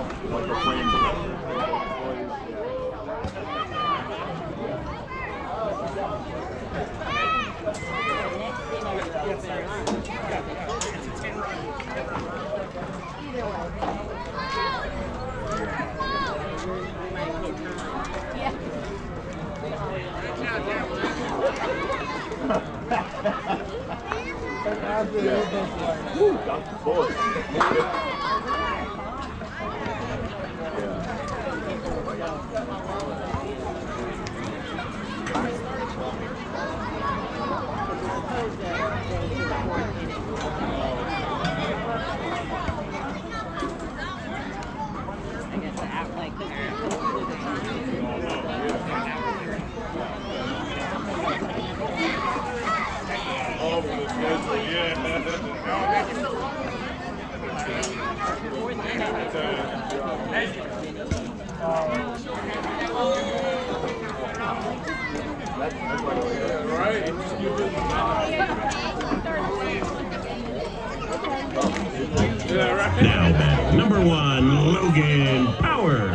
Like a frame. Woo, got the bullet. Now back, number 1, Logan Power.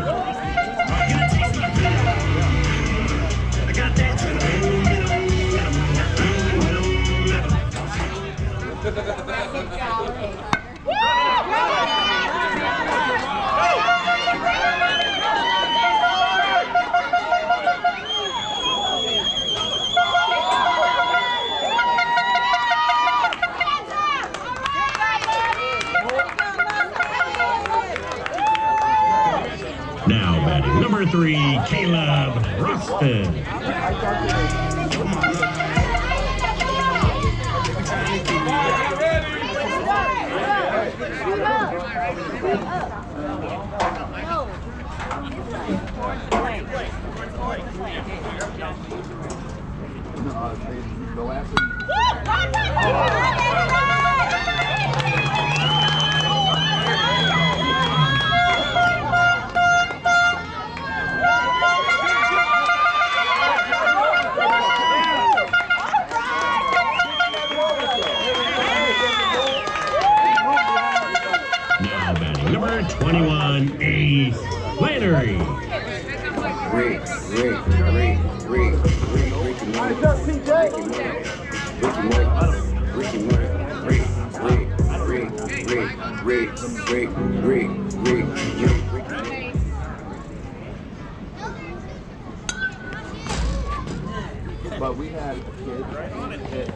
Now batting number 3, Caleb Roston. Go after Now batting number 21, Ace Flannery. But we had a kid